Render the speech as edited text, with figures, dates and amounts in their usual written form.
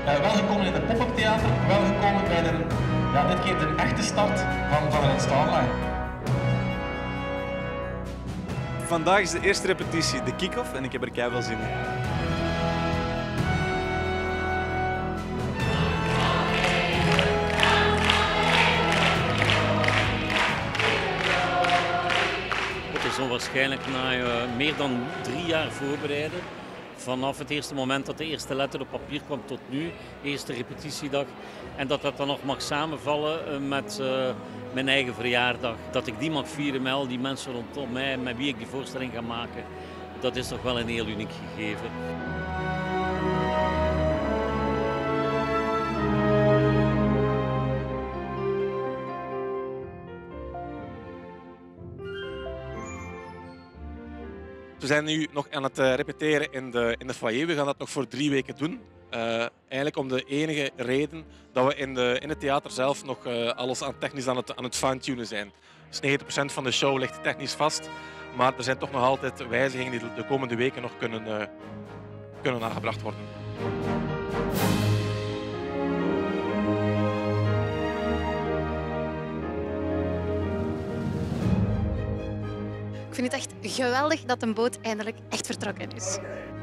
Welgekomen in de pop-up theater, welgekomen bij dit keer de echte start van Red Starline. Vandaag is de eerste repetitie, de kick-off, en ik heb er keiveel zin in. Het is onwaarschijnlijk na meer dan 3 jaar voorbereiden. Vanaf het eerste moment dat de eerste letter op papier kwam tot nu, eerste repetitiedag. En dat dan nog mag samenvallen met mijn eigen verjaardag. Dat ik die mag vieren met al die mensen rondom mij, met wie ik die voorstelling ga maken. Dat is toch wel een heel uniek gegeven. We zijn nu nog aan het repeteren in de foyer. We gaan dat nog voor 3 weken doen. Eigenlijk om de enige reden dat we in het theater zelf nog alles technisch aan het fine-tunen zijn. Dus 90% van de show ligt technisch vast. Maar er zijn toch nog altijd wijzigingen die de komende weken nog kunnen aangebracht worden. Ik vind het echt geweldig dat een boot eindelijk echt vertrokken is.